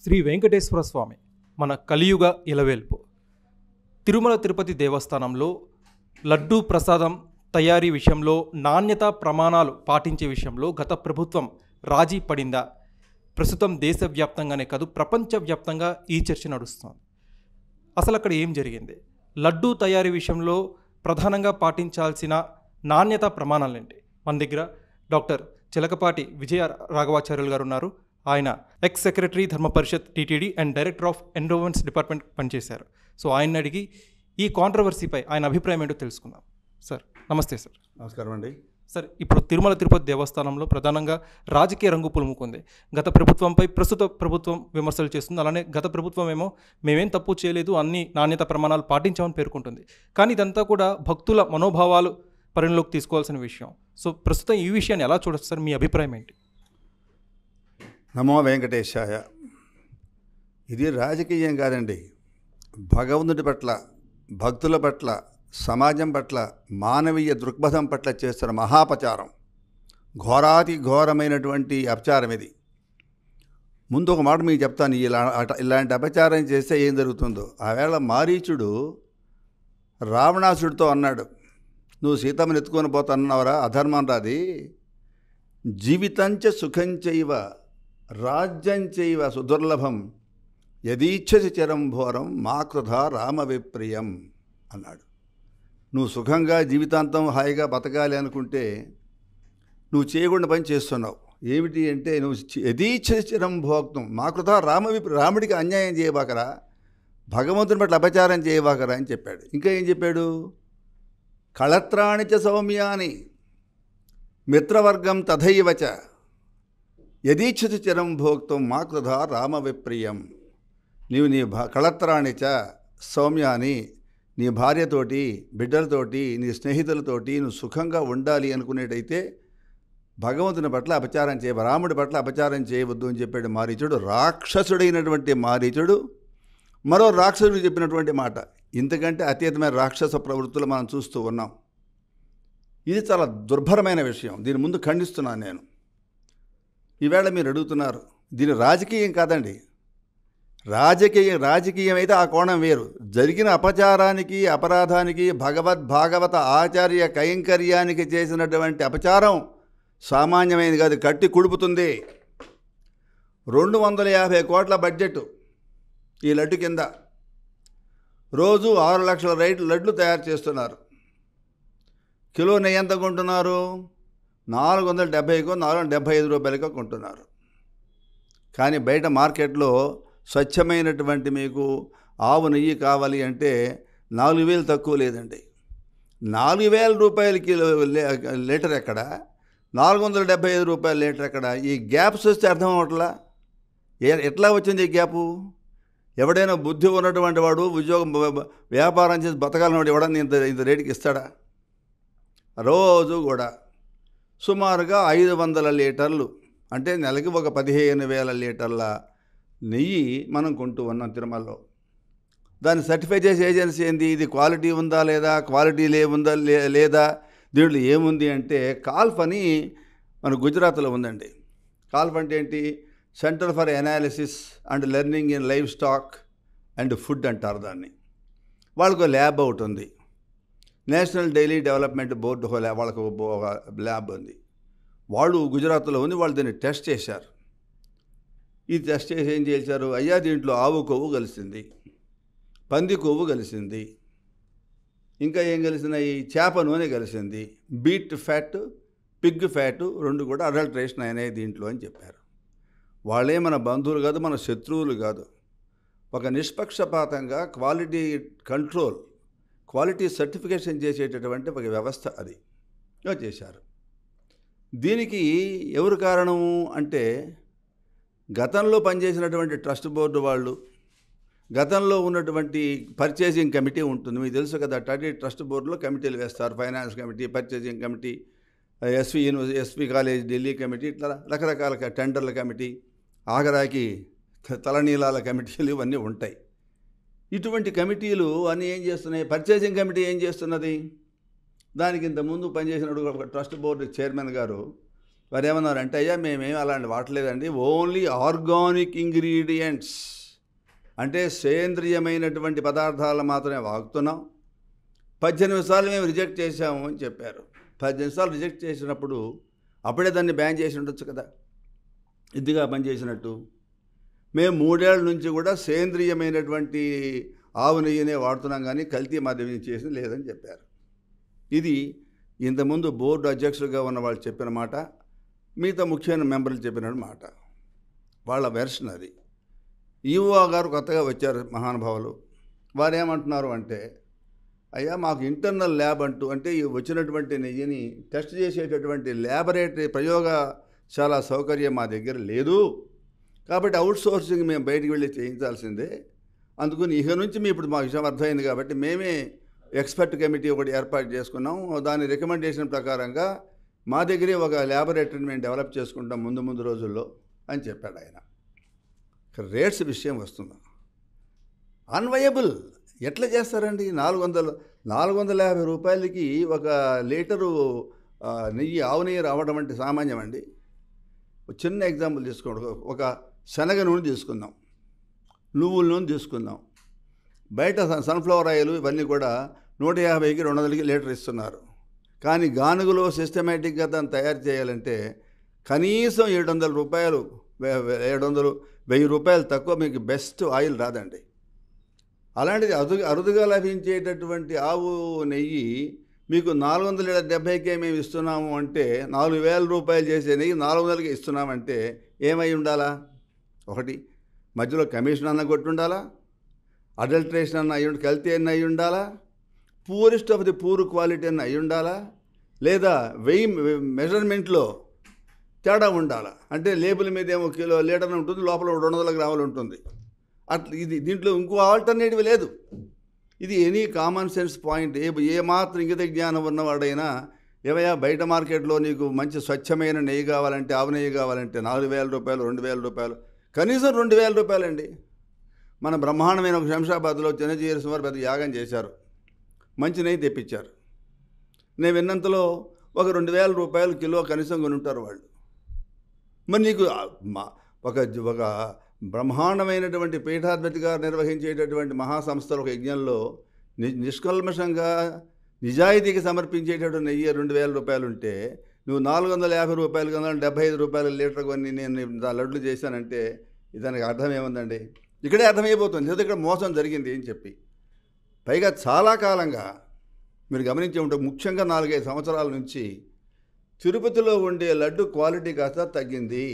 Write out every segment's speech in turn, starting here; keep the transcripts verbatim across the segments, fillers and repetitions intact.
శ్రీ వెంకటేశ్వర స్వామి మన కలియుగ ఇలవేల్పు. తిరుమల తిరుపతి దేవస్థానంలో లడ్డూ ప్రసాదం తయారీ విషయంలో నాణ్యత ప్రమాణాలు పాటించే విషయంలో గత ప్రభుత్వం రాజీ పడిందా? ప్రస్తుతం దేశవ్యాప్తంగానే కాదు ప్రపంచవ్యాప్తంగా ఈ చర్చ నడుస్తుంది. అసలు అక్కడ ఏం జరిగింది? లడ్డూ తయారీ విషయంలో ప్రధానంగా పాటించాల్సిన నాణ్యత ప్రమాణాలేంటి? మన దగ్గర డాక్టర్ చిలకపాటి విజయ రాఘవాచార్యులు గారు ఉన్నారు. ఆయన ex secretary Dharma Parishad TTD and director of environment department పనిచేశారు. సో ఆయన అడిగి ఈ కాంట్రవర్సీపై ఆయన అభిప్రాయం ఏంటో తెలుసుకుందాం. సార్ నమస్తే. సార్ నమస్కారం అండి. సార్, ఇప్పుడు తిరుమల తిరుపతి దేవస్థానంలో ప్రధానంగా రాజకీయ రంగు పులుముకుంది. గత ప్రభుత్వంపై ప్రస్తుత ప్రభుత్వం విమర్శలు చేస్తుంది. అలానే గత ప్రభుత్వం ఏమో మేమేం తప్పు చేయలేదు, అన్ని నాణ్యత ప్రమాణాలు పాటించామని పేర్కొంటుంది. కానీ ఇదంతా కూడా భక్తుల మనోభావాలు పరిగణలోకి తీసుకోవాల్సిన విషయం. సో ప్రస్తుతం ఈ విషయాన్ని ఎలా చూడొచ్చు సార్? మీ అభిప్రాయం ఏంటి? నమో వెంకటేశాయ. ఇది రాజకీయం కాదండి. భగవంతుడి పట్ల, భక్తుల పట్ల, సమాజం పట్ల, మానవీయ దృక్పథం పట్ల చేస్తున్న మహాపచారం, ఘోరాతి ఘోరమైనటువంటి అపచారం ఇది. ముందు ఒక మాట మీకు చెప్తాను. ఇలా ఇలాంటి అపచారం చేస్తే ఏం జరుగుతుందో. ఆవేళ మారీచుడు రావణాసుడితో అన్నాడు, నువ్వు సీతమ్మని ఎత్తుకొని పోతాన్నావరా, అధర్మం రాది, జీవితంచ సుఖంచైవ రాజ్యంచైవ సుదుర్లభం యదీచ్ఛసి చిరం ఘోరం మా కృధ రామ విప్రియం అన్నాడు. నువ్వు సుఖంగా జీవితాంతం హాయిగా బతకాలి అనుకుంటే నువ్వు చేయకుండా పని చేస్తున్నావు. ఏమిటి అంటే, నువ్వు యదీచ్ఛసి చిరం భోక్తం మా కృధ రామ విప్రి, రాముడికి అన్యాయం చేయబాకరా, భగవంతుని పట్ల అపచారం చేయబాకరా అని చెప్పాడు. ఇంకా ఏం చెప్పాడు? కళత్రాణిచ సౌమ్యాని మిత్రవర్గం తథైవచ యదీచ్ఛసి చిరం భోక్తం మా కృధ రామ విప్రియం. నీవు నీ భా కళత్రాణిచ సౌమ్యాని, నీ భార్యతోటి, బిడ్డలతోటి, నీ స్నేహితులతోటి నువ్వు సుఖంగా ఉండాలి అనుకునేటైతే భగవంతుని పట్ల అపచారం చేయ, రాముడి పట్ల అపచారం చేయవద్దు అని చెప్పాడు మారీచుడు. రాక్షసుడైనటువంటి మారీచుడు మరో రాక్షసుడు చెప్పినటువంటి మాట. ఇంతకంటే అతీతమైన రాక్షస ప్రవృత్తులు మనం చూస్తూ ఉన్నాం. ఇది చాలా దుర్భరమైన విషయం. దీని ముందు ఖండిస్తున్నాను నేను. ఈవేళ మీరు అడుగుతున్నారు, దీని రాజకీయం కాదండి. రాజకీయం రాజకీయం అయితే ఆ కోణం వేరు. జరిగిన అపచారానికి, అపరాధానికి, భగవద్ భాగవత ఆచార్య కైంకర్యానికి చేసినటువంటి అపచారం సామాన్యమైనది కాదు, కట్టి కుడుపుతుంది. రెండు వందల యాభై కోట్ల బడ్జెట్ ఈ లడ్డు కింద. రోజు ఆరు లక్షల రైట్లు లడ్లు తయారు చేస్తున్నారు. కిలో నెయ్యి ఎంత కొంటున్నారు? నాలుగు వందల డెబ్భైకో నాలుగు వందల డెబ్భై ఐదు రూపాయలకో కొంటున్నారు. కానీ బయట మార్కెట్లో స్వచ్ఛమైనటువంటి మీకు ఆవు నెయ్యి కావాలి అంటే నాలుగు వేలు తక్కువ లేదండి. నాలుగు వేల రూపాయల కిలో లీటర్ ఎక్కడ, నాలుగు వందల డెబ్భై ఐదు రూపాయల లీటర్ ఎక్కడ? ఈ గ్యాప్స్ వస్తే అర్థం అవట్లా. ఎట్లా వచ్చింది ఈ గ్యాపు? ఎవడైనా బుద్ధి ఉన్నటువంటి వాడు, ఉద్యోగం వ్యాపారం చేసి బతకాలన్నవాడు ఎవడన్నా ఇంత ఇంత రేటుకి ఇస్తాడా? రోజు కూడా సుమారుగా ఐదు వందల లీటర్లు అంటే నెలకి ఒక పదిహేను వేల లీటర్ల నెయ్యి మనం కొంటూ ఉన్నాం తిరుమలలో. దాన్ని సర్టిఫై చేసే ఏజెన్సీ ఏంది? ఇది క్వాలిటీ ఉందా లేదా, క్వాలిటీ లేవుందా లేదా, దీంట్లో ఏముంది అంటే కాల్ఫ్ అని మన గుజరాత్లో ఉందండి. కాల్ఫ్ అంటే ఏంటి? Centre for analysis and learning in livestock and food అంటారు దాన్ని. వాళ్ళకు ల్యాబ్ ఒకటి ఉంది. నేషనల్ డైలీ డెవలప్మెంట్ బోర్డు వాళ్ళకు ఒక ల్యాబ్ ఉంది. వాళ్ళు గుజరాత్లో ఉంది. వాళ్ళు దీన్ని టెస్ట్ చేశారు. ఈ టెస్ట్ చేసి ఏం చేశారు? అయ్యా, దీంట్లో ఆవు కొవ్వు కలిసింది, పంది కొవ్వు కలిసింది, ఇంకా ఏం కలిసినాయి? చేప నూనె కలిసింది, బీట్ ఫ్యాట్, పిగ్ ఫ్యాట్ రెండు కూడా అడల్ట్రేషన్ అయినాయి దీంట్లో అని చెప్పారు. వాళ్ళే మన బంధువులు కాదు, మన శత్రువులు కాదు. ఒక నిష్పక్షపాతంగా క్వాలిటీ కంట్రోల్, క్వాలిటీ సర్టిఫికేషన్ చేసేటటువంటి ఒక వ్యవస్థ అది చేశారు. దీనికి ఎవరు కారణము అంటే, గతంలో పనిచేసినటువంటి ట్రస్ట్ బోర్డు వాళ్ళు, గతంలో ఉన్నటువంటి పర్చేసింగ్ కమిటీ ఉంటుంది. మీకు తెలుసు కదా, థర్టీ ట్రస్ట్ బోర్డులో కమిటీలు వేస్తారు. Finance committee, purchasing committee, SV university, SV college Delhi committee, ఇట్లా రకరకాల టెండర్ల కమిటీ, ఆగరాకి తలనీలాల కమిటీలు ఇవన్నీ ఉంటాయి. ఇటువంటి కమిటీలు అన్నీ ఏం చేస్తున్నాయి? పర్చేసింగ్ కమిటీ ఏం చేస్తున్నది? దానికి ఇంతకుముందు పనిచేసినప్పుడు ఒక ట్రస్ట్ బోర్డు చైర్మన్ గారు వారు ఏమన్నారంటే, అయ్యా మేమేం అలాంటి వాడలేదండి, ఓన్లీ ఆర్గానిక్ ఇంగ్రీడియంట్స్, అంటే సేంద్రియమైనటువంటి పదార్థాలు మాత్రమే వాడుతున్నాం. పద్దెనిమిది సార్లు మేము రిజెక్ట్ చేశాము అని చెప్పారు. పద్దెనిమిది సార్లు రిజెక్ట్ చేసినప్పుడు అప్పుడే దాన్ని బ్యాన్ చేసి ఉండొచ్చు కదా, ఇదిగా పనిచేసినట్టు. మేము మూడేళ్ల నుంచి కూడా సేంద్రియమైనటువంటి ఆవు నెయ్యినే వాడుతున్నాం, కానీ కల్తీ మద్యం చేసింది లేదని చెప్పారు. ఇది ఇంతకుముందు బోర్డు అధ్యక్షులుగా ఉన్న వాళ్ళు చెప్పిన మాట, మిగతా ముఖ్యమైన మెంబర్లు చెప్పిన మాట, వాళ్ళ వెర్షన్ అది. ఈఓ గారు కొత్తగా వచ్చారు మహానుభావులు. వారు ఏమంటున్నారు అంటే, అయ్యా మాకు ఇంటర్నల్ ల్యాబ్ అంటూ, అంటే ఈ వచ్చినటువంటి నెయ్యిని టెస్ట్ చేసేటటువంటి ల్యాబొరేటరీ ప్రయోగశాల సౌకర్యం మా దగ్గర లేదు, కాబట్టి అవుట్ సోర్సింగ్ మేము బయటికి వెళ్ళి చేయించాల్సిందే. అందుకని ఇక నుంచి మీ ఇప్పుడు మా విషయం అర్థమైంది కాబట్టి మేమే ఎక్స్పర్ట్ కమిటీ ఒకటి ఏర్పాటు చేసుకున్నాం. దాని రికమెండేషన్ ప్రకారంగా మా దగ్గరే ఒక ల్యాబొరేటరీని మేము డెవలప్ చేసుకుంటాం ముందు ముందు రోజుల్లో అని చెప్పాడు ఆయన. రేట్స్ విషయం వస్తుందా, అన్వయబుల్ ఎట్లా చేస్తారండి? నాలుగు వందల నాలుగు వందల యాభై రూపాయలకి ఒక లీటరు నెయ్యి, ఆవు నెయ్యి రావడం అంటే సామాన్యం అండి. చిన్న ఎగ్జాంపుల్ తీసుకోండి. ఒక శనగ నూనె తీసుకుందాం, నువ్వుల నూనె తీసుకుందాం. బయట సన్ఫ్లవర్ ఆయిల్ ఇవన్నీ కూడా నూట యాభైకి రెండు వందలకి లీటర్ ఇస్తున్నారు. కానీ గానుగులో సిస్టమేటిక్గా దాన్ని తయారు చేయాలంటే కనీసం ఏడు వందల రూపాయలు ఏడు వందలు వెయ్యి రూపాయలు తక్కువ మీకు బెస్ట్ ఆయిల్ రాదండి. అలాంటిది అరుదు అరుదుగా లభించేటటువంటి ఆవు నెయ్యి మీకు నాలుగు వందల డెబ్బైకే మేము ఇస్తున్నాము అంటే, నాలుగు వేల రూపాయలు చేసే నెయ్యి నాలుగు వందలకి ఇస్తున్నామంటే ఏమై ఉండాలా? ఒకటి మధ్యలో కమిషన్ అన్న కొట్టి ఉండాలా, అడల్ట్రేషన్ అన్న అయ్యి కల్తీ అన్న అయి ఉండాలా, purest of the poor quality అన్న అయి ఉండాలా, లేదా వెయ్యి మెజర్మెంట్లో తేడా ఉండాలా. అంటే లేబుల్ మీద ఏమో కిలో లీటర్ ఉంటుంది, లోపల రెండు వందల గ్రాములు ఉంటుంది. అట్లా ఇది దీంట్లో ఇంకో ఆల్టర్నేటివ్ లేదు. ఇది ఎనీ కామన్ సెన్స్ పాయింట్. ఏ ఏమాత్రం ఇంగిత జ్ఞానం ఉన్నవాడైనా, ఏమయ్యా బయట మార్కెట్లో నీకు మంచి స్వచ్ఛమైన నెయ్యి కావాలంటే, ఆవు నెయ్యి కావాలంటే నాలుగు వేల రూపాయలు రెండు వేల రూపాయలు కనీసం రెండు వేల రూపాయలండి. మన బ్రహ్మాండమైన ఒక శంషాబాద్లో చిన్నజీరసం వారు పెద్ద యాగం చేశారు, మంచి నెయ్యి తెప్పించారు. నేను విన్నంతలో ఒక రెండు వేల రూపాయలు కిలో కనీసం కొని ఉంటారు వాళ్ళు. మరి నీకు ఒక ఒక బ్రహ్మాండమైనటువంటి పీఠాధిపతి గారు నిర్వహించేటటువంటి మహాసంస్థల ఒక యజ్ఞంలో ని నిష్కల్మషంగా నిజాయితీకి సమర్పించేటటువంటి నెయ్యి రెండు వేల రూపాయలు ఉంటే, నువ్వు నాలుగు వందల యాభై రూపాయలు కన్నా డెబ్బై ఐదు రూపాయల లీటర్ కొని నేను లడ్లు చేశానంటే దానికి అర్థం ఏముందండి? ఇక్కడే అర్థమైపోతుంది లేదా ఇక్కడ మోసం జరిగింది అని చెప్పి. పైగా చాలా కాలంగా మీరు గమనించే ఉంటే, ముఖ్యంగా నాలుగైదు సంవత్సరాల నుంచి తిరుపతిలో ఉండే లడ్డు క్వాలిటీ కాస్త తగ్గింది,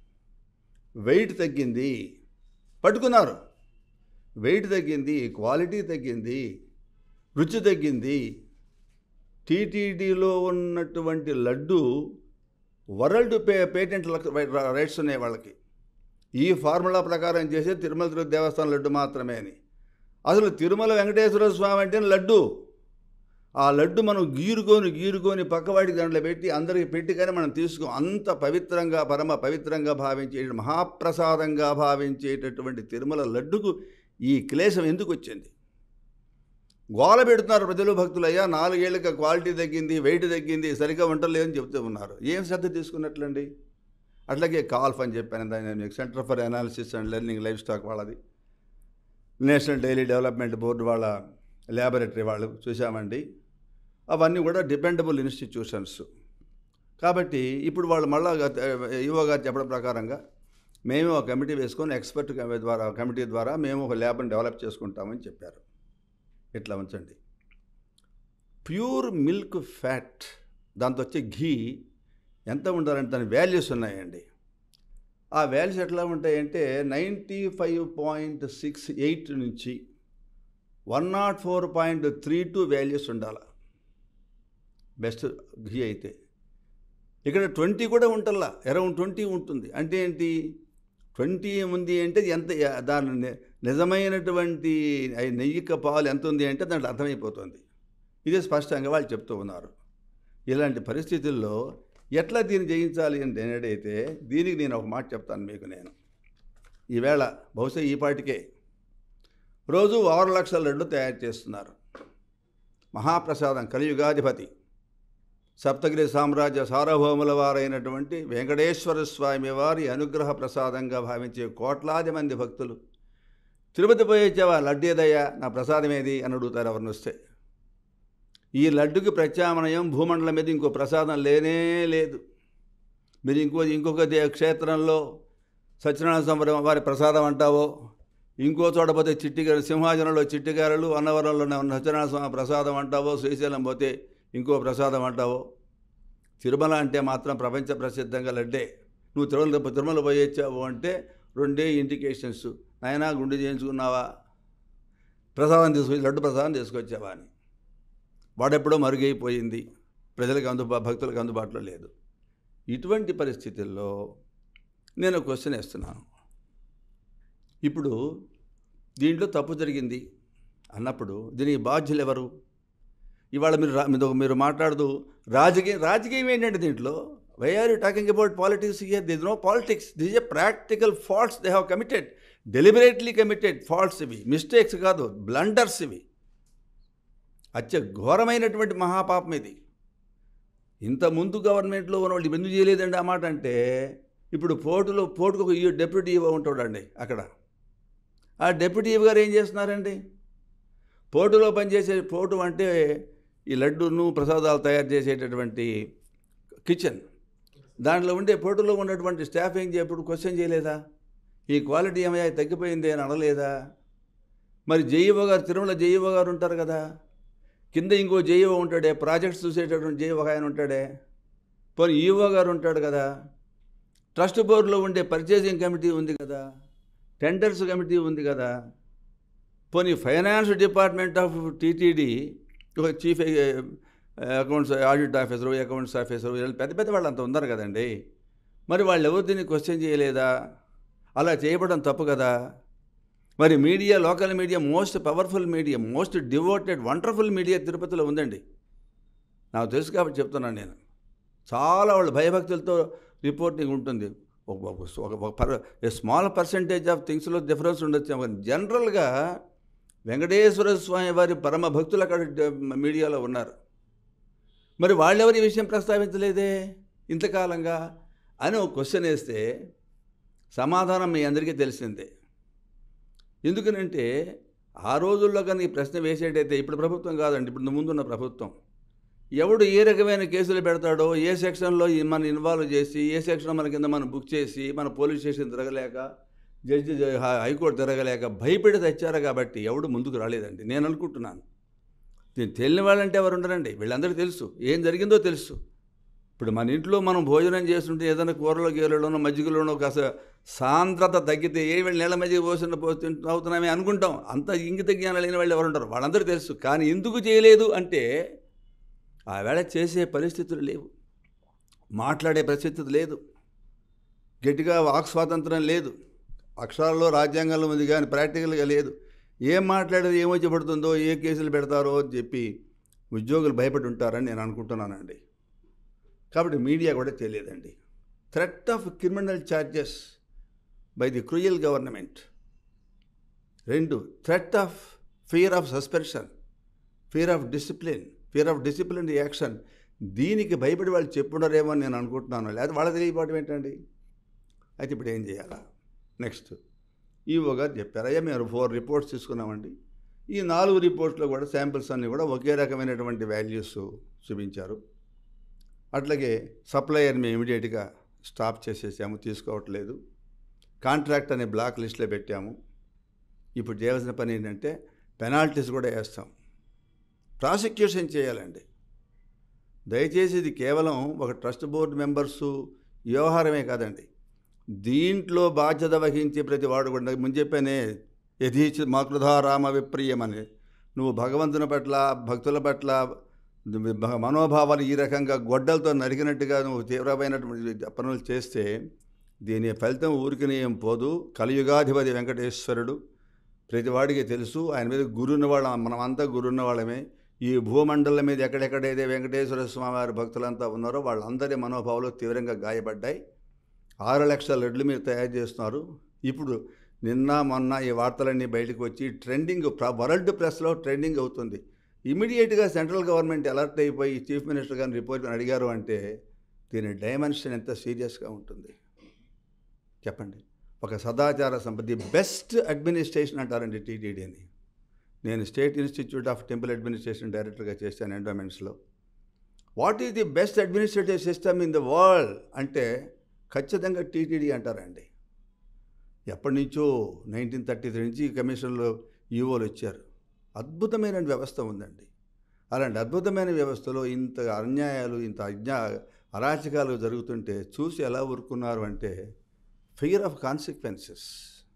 వెయిట్ తగ్గింది. పట్టుకున్నారు, వెయిట్ తగ్గింది, క్వాలిటీ తగ్గింది, రుచి తగ్గింది. టీటీడీలో ఉన్నటువంటి లడ్డు వరల్డ్ పే పేటెంట్ రైట్స్ ఉన్నాయి వాళ్ళకి. ఈ ఫార్ములా ప్రకారం చేసే తిరుమల తిరుపతి దేవస్థానం లడ్డు మాత్రమే అని. అసలు తిరుమల వెంకటేశ్వర స్వామి అంటే లడ్డు. ఆ లడ్డు మనం గీరుకొని గీరుకొని పక్కవాడికి దాంట్లో పెట్టి అందరికి పెట్టి కానీ మనం తీసుకో. అంత పవిత్రంగా, పరమ పవిత్రంగా భావించే, మహాప్రసాదంగా భావించేటటువంటి తిరుమల లడ్డుకు ఈ క్లేశం ఎందుకు వచ్చింది? గోల పెడుతున్నారు ప్రజలు, భక్తులు. అయ్యా నాలుగేళ్ళకి క్వాలిటీ తగ్గింది, వెయిట్ తగ్గింది, సరిగ్గా వంటలేదని చెప్తూ ఉన్నారు. ఏం శ్రద్ధ తీసుకున్నట్లండి? అట్లాగే కాల్ఫ్ అని చెప్పాను, దాని centre for analysis and learning life stock వాళ్ళది, నేషనల్ డైలీ డెవలప్మెంట్ బోర్డు వాళ్ళ ల్యాబొరేటరీ వాళ్ళు చూసామండి. అవన్నీ కూడా డిపెండబుల్ ఇన్స్టిట్యూషన్స్. కాబట్టి ఇప్పుడు వాళ్ళు మళ్ళా ఈవో గారు చెప్పడం ప్రకారంగా మేము ఒక కమిటీ వేసుకొని ఎక్స్పర్ట్ ద్వారా కమిటీ ద్వారా మేము ఒక ల్యాబ్ని డెవలప్ చేసుకుంటామని చెప్పారు. ఇట్లా ఉంచండి. ప్యూర్ మిల్క్ ఫ్యాట్, దాంతో వచ్చే ఘీ ఎంత ఉండాలంటే దాని వాల్యూస్ ఉన్నాయండి. ఆ వాల్యూస్ ఎట్లా ఉంటాయంటే ninety five point six eight నుంచి one nought four point three two values ఉండాలి బెస్ట్ ఘీ అయితే. ఇక్కడ ట్వంటీ కూడా ఉంటల్లా, అరౌండ్ ట్వంటీ ఉంటుంది. అంటే ఏంటి? ట్వంటీ ఉంది అంటే ఎంత దాని నిజమైనటువంటి నెయ్యిక పాలు ఎంత ఉంది అంటే దాంట్లో అర్థమైపోతుంది. ఇదే స్పష్టంగా వాళ్ళు చెప్తూ ఉన్నారు. ఇలాంటి పరిస్థితుల్లో ఎట్లా దీన్ని జయించాలి అని నేనైతే దీనికి నేను ఒక మాట చెప్తాను మీకు. నేను ఈవేళ బహుశా ఈ పాటికే రోజు ఆరు లక్షల లడ్డు తయారు చేస్తున్నారు. మహాప్రసాదం కలియుగాధిపతి సప్తగిరి సామ్రాజ్య సార్వభౌముల వారైనటువంటి వెంకటేశ్వర స్వామి వారి అనుగ్రహ ప్రసాదంగా భావించే కోట్లాది మంది భక్తులు తిరుపతి పోయి వచ్చావా, లడ్డు ఏదయ్యా, నా ప్రసాదం ఏది అని అడుగుతారు ఎవరిని వస్తే. ఈ లడ్డుకి ప్రత్యామ్నాయం భూమండలం మీద ఇంకో ప్రసాదం లేనే లేదు. మీరు ఇంకో ఇంకొక దే క్షేత్రంలో సత్యనారాయణ స్వామి వారి ప్రసాదం అంటావో, ఇంకో చోట పోతే చిట్టిగారు సింహాచలంలో చిట్టిగారులు, అన్నవరంలో ఉన్న సత్యనారాయణ స్వామి ప్రసాదం అంటావో, శ్రీశైలం పోతే ఇంకో ప్రసాదం అంటావో, తిరుమల అంటే మాత్రం ప్రపంచ ప్రసిద్ధంగా లడ్డే. నువ్వు తిరుమల తిరుమల పోయి వచ్చావు అంటే రెండే ఇండికేషన్స్, నాయనా గుండె చేయించుకున్నావా, ప్రసాదం తీసుకొచ్చి లడ్డు ప్రసాదం తీసుకొచ్చావా అని. వాడెప్పుడో మరుగైపోయింది, ప్రజలకు అందుబా భక్తులకు అందుబాటులో లేదు. ఇటువంటి పరిస్థితుల్లో నేను క్వశ్చన్ వేస్తున్నాను. ఇప్పుడు దీంట్లో తప్పు జరిగింది అన్నప్పుడు దీనికి బాధ్యులు ఎవరు? ఇవాళ మీరు మీరు మీరు మాట్లాడుతూ రాజకీయం రాజకీయం ఏంటంటే దీంట్లో why are you talking about politics here? This no politics, this a practical faults they have committed, deliberately committed faults. ఇవి మిస్టేక్స్ కాదు, బ్లండర్స్. ఇవి అత్య ఘోరమైనటువంటి మహాపాపం ఇది. ఇంత ముందు గవర్నమెంట్లో ఉన్న వాళ్ళు ఎందుకు చేయలేదండి ఆ మాట అంటే, ఇప్పుడు పోర్టులో పోర్టుకు ఒక డెప్యూటీ ఈవో ఉంటాడండి అక్కడ. ఆ డెప్యూటీ ఈవో గారు ఏం చేస్తున్నారండి? పోర్టులో పనిచేసే, పోర్టు అంటే ఈ లడ్డూను ప్రసాదాలు తయారు చేసేటటువంటి కిచెన్, దాంట్లో ఉండే పోర్టులో ఉన్నటువంటి స్టాఫ్ ఏం చేయప్పుడు క్వశ్చన్ చేయలేదా? ఈ క్వాలిటీ ఏమయ్యా తగ్గిపోయింది అని అనలేదా? మరి జేఈఓ గారు, తిరుమల జేఈఓ గారు ఉంటారు కదా, కింద ఇంకో జేఈఓ ఉంటాడే, ప్రాజెక్ట్స్ చూసేటటువంటి జేఈఓ ఆయన ఉంటాడే, పోనీ ఈఓ గారు ఉంటాడు కదా, ట్రస్ట్ బోర్డులో ఉండే పర్చేసింగ్ కమిటీ ఉంది కదా, టెండర్స్ కమిటీ ఉంది కదా, పోనీ ఫైనాన్స్ డిపార్ట్మెంట్ ఆఫ్ టీటీడీ ఒక chief accounts audit officer, accounts officer, వీళ్ళు పెద్ద పెద్ద వాళ్ళు అంత ఉన్నారు కదండి. మరి వాళ్ళు ఎవరు దీన్ని క్వశ్చన్ చేయలేదా? అలా చేయబడడం తప్పు కదా. మరి media, local media, most powerful media, most devoted wonderful media తిరుపతిలో ఉందండి. నాకు తెలుసు కాబట్టి చెప్తున్నాను నేను. చాలా వాళ్ళు భయభక్తులతో రిపోర్టింగ్ ఉంటుంది. ఒక స్మాల్ పర్సంటేజ్ ఆఫ్ థింగ్స్లో డిఫరెన్స్ ఉండొచ్చు. జనరల్గా వెంకటేశ్వర స్వామి వారి పరమ భక్తులు అక్కడ మీడియాలో ఉన్నారు. మరి వాళ్ళెవరు ఈ విషయం ప్రస్తావించలేదే ఇంతకాలంగా అని ఒక క్వశ్చన్ వేస్తే సమాధానం మీ అందరికీ తెలిసిందే. ఎందుకనంటే ఆ రోజుల్లో కానీ ఈ ప్రశ్న వేసేటైతే, ఇప్పుడు ప్రభుత్వం కాదండి, ఇప్పుడు ముందున్న ప్రభుత్వం, ఎవడు ఏ రకమైన కేసులు పెడతాడో, ఏ సెక్షన్లో మన ఇన్వాల్వ్ చేసి, ఏ సెక్షన్ మన కింద మనం బుక్ చేసి, మన పోలీస్ స్టేషన్ తిరగలేక, జడ్జి హైకోర్టు తిరగలేక భయపెడి తెచ్చారు కాబట్టి ఎవడు ముందుకు రాలేదండి నేను అనుకుంటున్నాను. దీన్ని తెలియని వాళ్ళంటే ఎవరు ఉండరండి, వీళ్ళందరికీ తెలుసు ఏం జరిగిందో తెలుసు. ఇప్పుడు మన ఇంట్లో మనం భోజనం చేస్తుంటే ఏదైనా కూరలో గీరలోనో మజ్జిగలోనో కాస్త సాంద్రత తగ్గితే ఏ వీళ్ళు నీళ్ళ మజ్జిగ పోసిన పోతు అవుతున్నామే అనుకుంటాం. అంత ఇంగిత జ్ఞానం లేని వాళ్ళు ఎవరు ఉంటారు? వాళ్ళందరూ తెలుసు. కానీ ఎందుకు చేయలేదు అంటే ఆ వేళ చేసే పరిస్థితులు లేవు, మాట్లాడే పరిస్థితి లేదు, గట్టిగా వాక్ స్వాతంత్రం లేదు, అక్షరాల్లో రాజ్యాంగంలో ఉంది కానీ ప్రాక్టికల్గా లేదు. ఏం మాట్లాడేది ఏమొచ్చి పడుతుందో, ఏ కేసులు పెడతారో అని చెప్పి ఉద్యోగులు భయపడి ఉంటారని నేను అనుకుంటున్నానండి. కాబట్టి మీడియా కూడా తెలియదండి. Threat of criminal charges by the cruel government. రెండు, threat of fear of suspension, fear of discipline, fear of discipline action. దీనికి భయపడి వాళ్ళు చెప్పుండరేమో అని నేను అనుకుంటున్నాను. లేదా వాళ్ళ తెలియపోవటం ఏంటండి? అయితే ఇప్పుడు ఏం చేయాలా? నెక్స్ట్ ఈవో గారు చెప్పారు, అయ్యా మేము ఫోర్ రిపోర్ట్స్ తీసుకున్నామండి, ఈ నాలుగు రిపోర్ట్స్లో కూడా శాంపిల్స్ అన్నీ కూడా ఒకే రకమైనటువంటి వాల్యూస్ చూపించారు. అట్లాగే సప్లయర్ మేము ఇమీడియట్గా స్టాప్ చేసేసాము, తీసుకోవట్లేదు, కాంట్రాక్ట్ అనే బ్లాక్ లిస్ట్లో పెట్టాము. ఇప్పుడు చేయవలసిన పని ఏంటంటే పెనాల్టీస్ కూడా వేస్తాం, ప్రాసిక్యూషన్ చేయాలండి. దయచేసి ఇది కేవలం ఒక ట్రస్ట్ బోర్డు మెంబర్సు వ్యవహారమే కాదండి, దీంట్లో బాధ్యత వహించే ప్రతి వాడు కూడా ముందు చెప్పానే, యథీచ మాకృధారామ విప్రియమని, నువ్వు భగవంతుని పట్ల, భక్తుల పట్ల మనోభావాలు ఈ రకంగా గొడ్డలతో నరికినట్టుగా నువ్వు తీవ్రమైనటువంటి పనులు చేస్తే దీని ఫలితం ఊరికి ఏం పోదు. కలియుగాధిపతి వెంకటేశ్వరుడు ప్రతివాడికి తెలుసు, ఆయన మీద గురున్న వాళ్ళ, మనమంతా గురున్న వాళ్ళమే. ఈ భూమండలం మీద ఎక్కడెక్కడైతే వెంకటేశ్వర స్వామి వారి భక్తులంతా ఉన్నారో వాళ్ళందరి మనోభావాలు తీవ్రంగా గాయపడ్డాయి. ఆరు లక్షల లడ్లు మీరు తయారు చేస్తున్నారు. ఇప్పుడు నిన్న మొన్న ఈ వార్తలన్నీ బయటకు వచ్చి ట్రెండింగ్, వరల్డ్ ప్రెస్లో ట్రెండింగ్ అవుతుంది. ఇమీడియట్గా సెంట్రల్ గవర్నమెంట్ అలర్ట్ అయిపోయి చీఫ్ మినిస్టర్ గారిని రిపోర్ట్ అడిగారు అంటే దీని డైమెన్షన్ ఎంత సీరియస్గా ఉంటుంది చెప్పండి. ఒక సదాచార సంపద బెస్ట్ అడ్మినిస్ట్రేషన్ అంటారండి టీటీడీని. నేను state institute of temple administration డైరెక్టర్గా చేశాను ఎండోమెంట్స్లో. What is the best administrative system in the world అంటే ఖచ్చితంగా టీటీడీ అంటారండి. ఎప్పటి నుంచో నైన్టీన్ థర్టీ త్రీ నుంచి కమిషన్లో ఈవోలు వచ్చారు. అద్భుతమైన వ్యవస్థ ఉందండి. అలాంటి అద్భుతమైన వ్యవస్థలో ఇంత అన్యాయాలు, ఇంత అజ్ఞా అరాచకాలు జరుగుతుంటే చూసి ఎలా ఊరుకున్నారు అంటే ఫియర్ ఆఫ్ కాన్సిక్వెన్సెస్.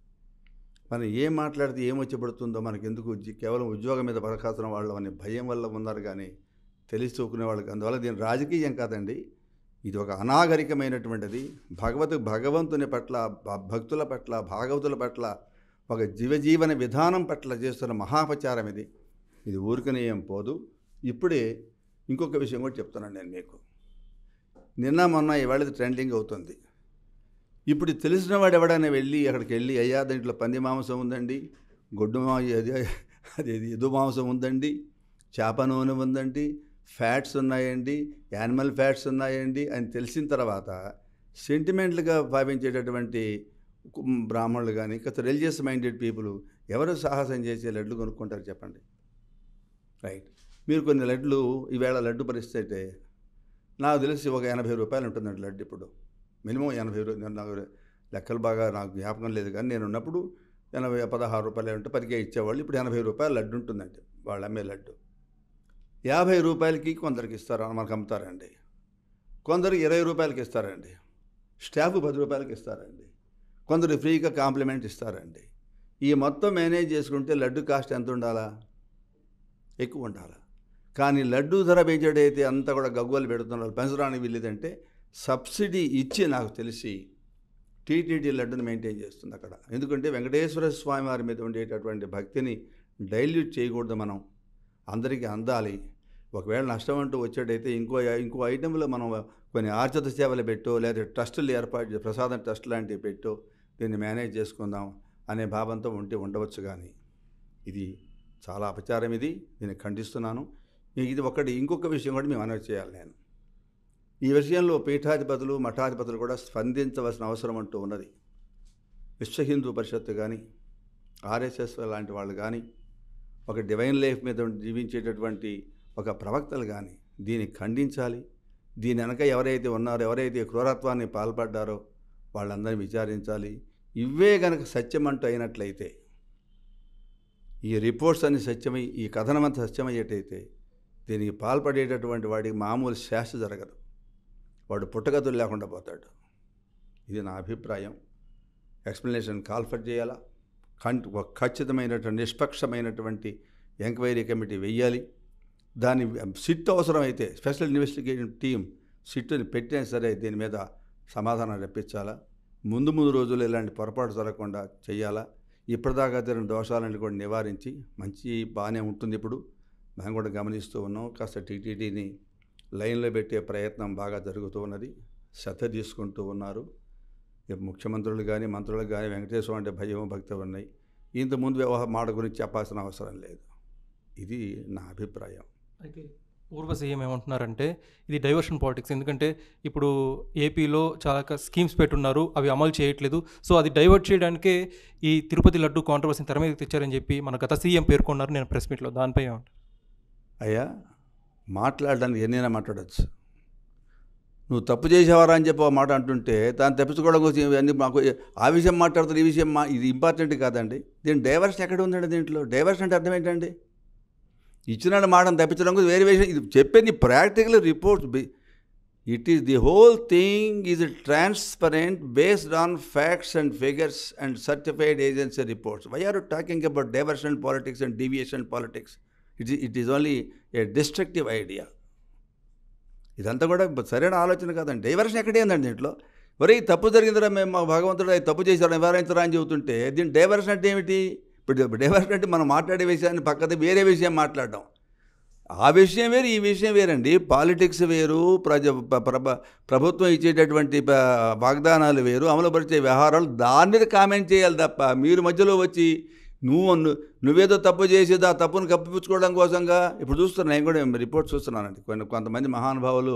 మనం ఏం మాట్లాడితే ఏం వచ్చి పడుతుందో మనకెందుకు, కేవలం ఉద్యోగం మీద బరఖాస్తున్న వాళ్ళు అనే భయం వల్ల ఉన్నారు కానీ తెలిసి చూకునే వాళ్ళకి. అందువల్ల దీని రాజకీయం కాదండి, ఇది ఒక అనాగరికమైనటువంటిది. భగవత్ భగవంతుని పట్ల, భక్తుల పట్ల, భాగవతుల పట్ల, ఒక జీవజీవన విధానం పట్ల చేస్తున్న మహాపచారం ఇది. ఇది ఊరికనే ఏం పోదు. ఇప్పుడే ఇంకొక విషయం కూడా చెప్తున్నాను నేను మీకు. నిన్న మొన్న ఇవాళ ట్రెండింగ్ అవుతుంది. ఇప్పుడు తెలిసిన వాడు ఎవడైనా వెళ్ళి అక్కడికి వెళ్ళి అయ్యా దీంట్లో పంది మాంసం ఉందండి, గొడ్డు మా అది అది ఎదు మాంసం ఉందండి, చేప నూనె ఉందండి, ఫ్యాట్స్ ఉన్నాయండి, యానిమల్ ఫ్యాట్స్ ఉన్నాయండి అని తెలిసిన తర్వాత సెంటిమెంట్లుగా భావించేటటువంటి బ్రాహ్మణులు కానీ కొంత రిలీజియస్ మైండెడ్ పీపుల్ ఎవరు సాహసం చేసే లడ్లు కొనుక్కుంటారు చెప్పండి. రైట్, మీరు కొన్ని లడ్లు ఈవేళ లడ్డు పరిస్థితి నాకు తెలిసి ఒక ఎనభై రూపాయలు ఉంటుందండి లడ్డు. ఇప్పుడు మినిమం ఎనభై రూపాయలు, నాకు లెక్కలు బాగా నాకు జ్ఞాపకం లేదు కానీ నేను ఉన్నప్పుడు ఎనభై పదహారు రూపాయలు ఉంటే పదికే ఇచ్చేవాళ్ళు. ఇప్పుడు ఎనభై రూపాయలు లడ్డు ఉంటుందండి వాళ్ళు అమ్మే లడ్డు. యాభై రూపాయలకి కొందరికి ఇస్తారు, మనకు అమ్ముతారండి. కొందరు ఇరవై రూపాయలకి ఇస్తారండి. స్టాఫ్ పది రూపాయలకి ఇస్తారండి. కొందరు ఫ్రీగా కాంప్లిమెంట్ ఇస్తారండి. ఈ మొత్తం మేనేజ్ చేసుకుంటే లడ్డు కాస్ట్ ఎంత ఉండాలా? ఎక్కువ ఉండాలా. కానీ లడ్డు ధర పెంచేటైతే అంతా కూడా గగ్గోలు పెడుతున్నారు. పెంచడానికి వీల్లేదంటే సబ్సిడీ ఇచ్చి నాకు తెలిసి టీటీడీ లడ్డుని మెయింటైన్ చేస్తుంది అక్కడ. ఎందుకంటే వెంకటేశ్వర స్వామి వారి మీద ఉండేటటువంటి భక్తిని డైల్యూట్ చేయకూడదు. మనం అందరికీ అందాలి. ఒకవేళ నష్టం అంటూ వచ్చేటైతే ఇంకో ఇంకో ఐటెంలో మనం కొన్ని ఆర్జిత సేవలు పెట్టో లేదా ట్రస్టులు ఏర్పాటు, ప్రసాదం ట్రస్ట్ లాంటివి పెట్టో దీన్ని మేనేజ్ చేసుకుందాం అనే భావంతో ఉంటే ఉండవచ్చు. కానీ ఇది చాలా అపచారం, ఇది దీన్ని ఖండిస్తున్నాను. ఇది ఒకటి. ఇంకొక విషయం కూడా మేము అనౌన్స్ చేయాలి. నేను ఈ విషయంలో పీఠాధిపతులు, మఠాధిపతులు కూడా స్పందించవలసిన అవసరం అంటూ ఉన్నది. విశ్వ హిందూ పరిషత్తు కానీ, ఆర్ఎస్ఎస్ లాంటి వాళ్ళు కానీ, ఒక డివైన్ లైఫ్ మీద జీవించేటటువంటి ఒక ప్రవక్తలు కానీ దీన్ని ఖండించాలి. దీని వెనక ఎవరైతే ఉన్నారో, ఎవరైతే క్రూరత్వాన్ని పాల్పడ్డారో వాళ్ళందరినీ విచారించాలి. ఇవే కనుక సత్యం అంటూ అయినట్లయితే, ఈ రిపోర్ట్స్ అన్ని సత్యమై, ఈ కథనం అంతా సత్యమయ్యేటైతే దీనికి పాల్పడేటటువంటి వాడికి మామూలు శాస్త్ర జరగదు. వాడు పుట్టగతులు లేకుండా పోతాడు. ఇది నా అభిప్రాయం. ఎక్స్ప్లెనేషన్ కాల్ఫర్ చేయాలా, ఒక ఖచ్చితమైనటువంటి నిష్పక్షమైనటువంటి ఎంక్వైరీ కమిటీ వెయ్యాలి. దాని సిట్ అవసరమైతే స్పెషల్ ఇన్వెస్టిగేషన్ టీం సిట్టుని పెట్టినా సరే దీని మీద సమాధానం రప్పించాలా. ముందు ముందు రోజుల్లో ఇలాంటి పొరపాటు జరగకుండా చేయాలా. ఇప్పటిదాకా జరిగిన దోషాలను కూడా నివారించి మంచి బాగానే ఉంటుంది. ఇప్పుడు మేము కూడా గమనిస్తూ ఉన్నాం. కాస్త టీటీడీని లైన్లో పెట్టే ప్రయత్నం బాగా జరుగుతూ ఉన్నది. శ్రద్ధ తీసుకుంటూ ఉన్నారు. ముఖ్యమంత్రులు కానీ మంత్రులకు కానీ వెంకటేశ్వర అంటే భయం, భక్తి ఉన్నాయి. ఇంతకుముందు వ్యవహార మాట గురించి చెప్పాల్సిన అవసరం లేదు. ఇది నా అభిప్రాయం. అయితే పూర్వ సీఎం ఏమంటున్నారంటే ఇది డైవర్షన్ పాలిటిక్స్, ఎందుకంటే ఇప్పుడు ఏపీలో చాలా స్కీమ్స్ పెట్టున్నారు, అవి అమలు చేయట్లేదు. సో అది డైవర్ట్ చేయడానికే ఈ తిరుపతి లడ్డు కాంట్రవర్సీని తెర మీదకి తెచ్చారని చెప్పి మన గత సీఎం పేర్కొన్నారు నేను ప్రెస్ మీట్లో. దానిపై ఏమంటారు? అయ్యా, మాట్లాడడానికి ఎన్నైనా మాట్లాడచ్చు. నువ్వు తప్పు చేసేవారా అని చెప్పి మాట అంటుంటే దాన్ని తప్పించుకోవడం కోసం ఇవన్నీ మాకు ఆ విషయం మాట్లాడుతారు, ఈ విషయం మా ఇది ఇంపార్టెంట్ కాదండి. దీని డైవర్షన్ ఎక్కడ ఉందండి? దీంట్లో డైవర్షన్ అంటే అర్థం ఏంటండి? ఇచ్చిన మాటను తప్పించడం కోసం వేరే విషయం. ఇది చెప్పేది practical reports. It is the whole thing is transparent based on facts and figures and certified agency reports. Why are talking about diversion politics and deviation politics? It it is only a destructive idea. ఇదంతా కూడా సరైన ఆలోచన కాదండి. Diversion ఎక్కడే ఉందండి దీంట్లో? ఒరే తప్పు జరిగిందిరా, మేము మా భగవంతుడు తప్పు చేశారు నివారించరా అని చెబుతుంటే దీని డైవర్షన్ అంటే ఏమిటి? ఇప్పుడు డైవర్షన్ అంటే మనం మాట్లాడే విషయాన్ని పక్కన వేరే విషయం మాట్లాడడం. ఆ విషయం వేరు, ఈ విషయం వేరండి. పాలిటిక్స్ వేరు, ప్రజ ప్రభ ప్రభుత్వం ఇచ్చేటటువంటి వాగ్దానాలు వేరు, అమలుపరిచే వ్యవహారాలు దాని మీద కామెంట్ చేయాలి తప్ప మీరు మధ్యలో వచ్చి నువ్వు ను- నువ్వేదో తప్పు చేసేది ఆ తప్పును కప్పిపుచ్చుకోవడం కోసంగా ఇప్పుడు చూస్తున్నా నేను కూడా రిపోర్ట్ చూస్తున్నానండి. కొన్ని కొంతమంది మహానుభావులు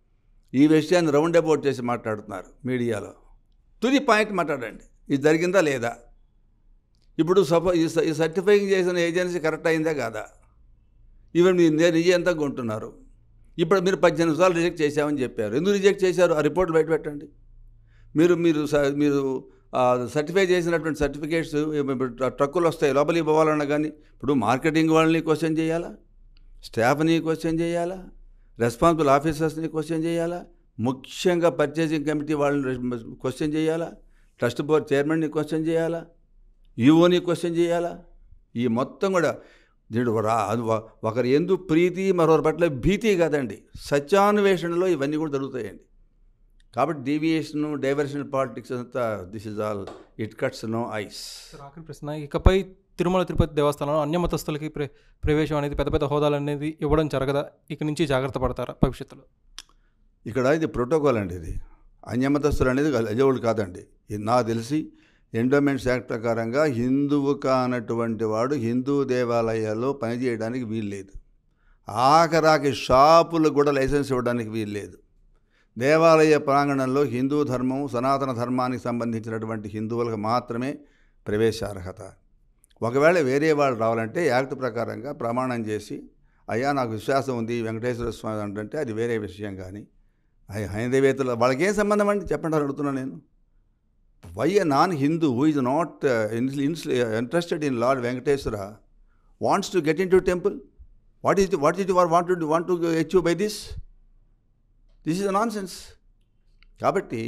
ఈ విషయాన్ని రౌండ్ అబౌట్ చేసి మాట్లాడుతున్నారు మీడియాలో. తుది పాయింట్ మాట్లాడండి, ఇది జరిగిందా లేదా, ఇప్పుడు సపో ఈ స- ఈ సర్టిఫైయింగ్ చేసిన ఏజెన్సీ కరెక్ట్ అయిందా కాదా, ఈవెన్ మీరు నేను నిజం ఎంత కొంటున్నారు. ఇప్పుడు మీరు పద్దెనిమిది సార్లు రిజెక్ట్ చేశామని చెప్పారు, ఎందుకు రిజెక్ట్ చేశారు ఆ రిపోర్ట్ బయట పెట్టండి. మీరు మీరు స- మీరు సర్టిఫై చేసినటువంటి సర్టిఫికేట్స్ ట్రక్కులు వస్తాయి లోపలికి పోవాలన్నా కానీ ఇప్పుడు మార్కెటింగ్ వాళ్ళని క్వశ్చన్ చేయాలా, స్టాఫ్ని క్వశ్చన్ చేయాలా, రెస్పాన్సిబుల్ ఆఫీసర్స్ని క్వశ్చన్ చేయాలా, ముఖ్యంగా పర్చేసింగ్ కమిటీ వాళ్ళని క్వశ్చన్ చేయాలా, ట్రస్ట్ బోర్డ్ చైర్మన్ని క్వశ్చన్ చేయాలా, ఈఓని క్వశ్చన్ చేయాలా. ఈ మొత్తం కూడా దీడు రా అది వ- ఒకరి ఎందు ప్రీతి మరొకరి పట్ల భీతి కాదండి, సత్యాన్వేషణలో ఇవన్నీ కూడా జరుగుతాయండి. కాబట్టి డీవియేషను డైవర్షన్ పాలిటిక్స్ అంతా this is all it cuts no ice. Sir, ఆఖరి ప్రశ్న, ఇకపై తిరుమల తిరుపతి దేవస్థానంలో అన్యమతస్తులకి ప్ర ప్రవేశం అనేది పెద్ద పెద్ద హోదాలు అనేది ఇవ్వడం జరగదా? ఇక నుంచి జాగ్రత్త పడతారా భవిష్యత్తులో? ఇక్కడ ఇది ప్రోటోకాల్ అండి, ఇది అన్యమతస్తులు అనేది అజవుడు కాదండి. ఇది నాకు తెలిసి ఎండోమెంట్స్ యాక్ట్ ప్రకారంగా హిందువు కానటువంటి వాడు హిందూ దేవాలయాల్లో పనిచేయడానికి వీల్లేదు. ఆఖరాకి షాపులకు కూడా లైసెన్స్ ఇవ్వడానికి వీల్లేదు. దేవాలయ ప్రాంగణంలో హిందూ ధర్మం సనాతన ధర్మానికి సంబంధించినటువంటి హిందువులకు మాత్రమే ప్రవేశార్హత. ఒకవేళ వేరే వాళ్ళు రావాలంటే యాక్ట్ ప్రకారంగా ప్రమాణం చేసి అయ్యా నాకు విశ్వాసం ఉంది వెంకటేశ్వర స్వామి అంటే అది వేరే విషయం. కానీ అయ్యి హైందవేతలు వాళ్ళకి ఏం సంబంధం అండి చెప్పండి అడుగుతున్నాను నేను. Why a non Hindu who is not interested in lord Venkateswara wants to get in to temple? What is what is your want to want to achieve by this? This is nonsense. కాబట్టి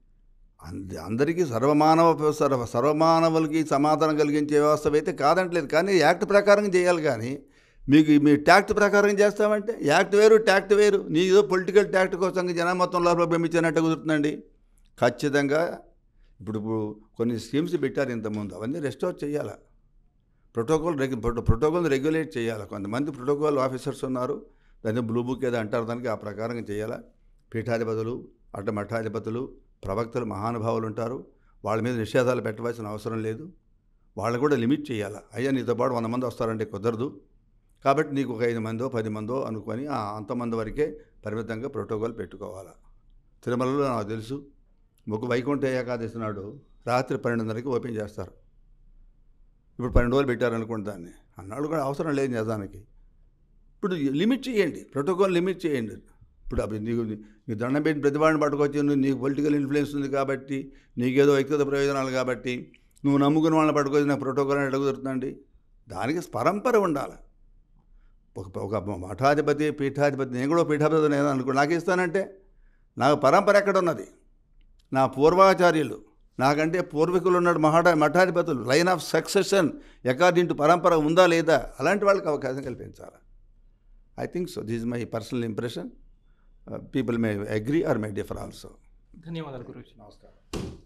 అంద అందరికీ సర్వమానవ సర్వ సర్వమానవులకి సమాధానం కలిగించే వ్యవస్థ అయితే కాదంటలేదు, కానీ act ప్రకారం చేయాలి. కానీ మీకు మీ ట్యాక్ట్ ప్రకారం చేస్తామంటే యాక్ట్ వేరు ట్యాక్ట్ వేరు. నీ ఏదో పొలిటికల్ ట్యాక్ట్ కోసం జనం మొత్తం లోపల పంపించినట్టు కుదురుతుందండి. ఖచ్చితంగా ఇప్పుడు ఇప్పుడు కొన్ని స్కీమ్స్ పెట్టారు ఇంతకుముందు, అవన్నీ రెస్టోర్ చేయాలి. ప్రోటోకాల్ రెగ్యు ప్రోటోకాల్ రెగ్యులేట్ చేయాలి. కొంతమంది ప్రోటోకాల్ ఆఫీసర్స్ ఉన్నారు, దాన్ని బ్లూ బుక్ ఏదో అంటారు, దానికి ఆ ప్రకారంగా చేయాలి. పీఠాధిపతులు అట్ట మఠాధిపతులు ప్రవక్తలు మహానుభావులు ఉంటారు, వాళ్ళ మీద నిషేధాలు పెట్టవలసిన అవసరం లేదు. వాళ్ళు కూడా లిమిట్ చేయాలి. అయ్యా నీతో పాటు వంద మంది వస్తారంటే కుదరదు, కాబట్టి నీకు ఒక ఐదు మందో పది మందో అనుకొని ఆ అంతమంది వరకే పరిమితంగా ప్రోటోకాల్ పెట్టుకోవాలి. తిరుమలలో నాకు తెలుసు ఒక వైకుంఠ ఏకాదశి నాడు రాత్రి పన్నెండున్నరకి ఓపెన్ చేస్తారు. ఇప్పుడు పన్నెండు రోజులు పెట్టారనుకోండి, దాన్ని అన్నాడు కూడా అవసరం లేదు నిజానికి. ఇప్పుడు లిమిట్ చేయండి, ప్రోటోకాల్ లిమిట్ చేయండి. ఇప్పుడు అవి నీకు నీకు దండం పెట్టి ప్రతివాడిని పట్టుకొచ్చి నువ్వు నీకు పొలిటికల్ ఇన్ఫ్లుయెన్స్ ఉంది కాబట్టి, నీకేదో వ్యక్తిగత ప్రయోజనాలు కాబట్టి నువ్వు నమ్ముకున్న వాళ్ళని పట్టుకొచ్చి నాకు ప్రోటోకాల్ అని అడుగుతుందండి. దానికి పరంపర ఉండాలి. ఒక ఒక మఠాధిపతి పీఠాధిపతి, నేను కూడా పీఠాధిపతి నేను అనుకో నాకు ఇస్తానంటే నాకు పరంపర ఎక్కడ ఉన్నది? నా పూర్వాచార్యులు నాకంటే పూర్వీకులు ఉన్నాడు మహాడా మఠాధిపతులు, line of succession according to పరంపర ఉందా లేదా, అలాంటి వాళ్ళకి అవకాశం కల్పించాలి. I think so. This is my personal impression. People may agree or may differ also. ధన్యవాదాలు గురుజీ. నమస్కారం.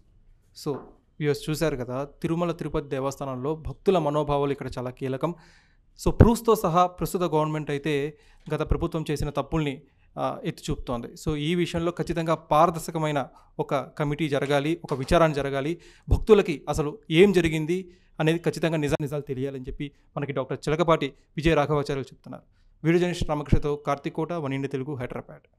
సో వ్యూస్ చూశారు కదా, తిరుమల తిరుపతి దేవస్థానంలో భక్తుల మనోభావాలు ఇక్కడ చాలా కీలకం. సో ప్రూఫ్స్తో సహా ప్రస్తుత గవర్నమెంట్ అయితే గత ప్రభుత్వం చేసిన తప్పుల్ని ఎత్తి చూపుతోంది. సో ఈ విషయంలో ఖచ్చితంగా పారదర్శకమైన ఒక కమిటీ జరగాలి, ఒక విచారణ జరగాలి. భక్తులకి అసలు ఏం జరిగింది అనేది ఖచ్చితంగా నిజా నిజాలు తెలియాలని చెప్పి మనకి డాక్టర్ చిలకపాటి విజయ రాఘవాచార్యులు చెప్తున్నారు. వీడియో జర్నలిస్ట్ రామకృష్ణతో కార్తిక్ కోట, వన్ ఇండియా తెలుగు, హైదరాబాద్.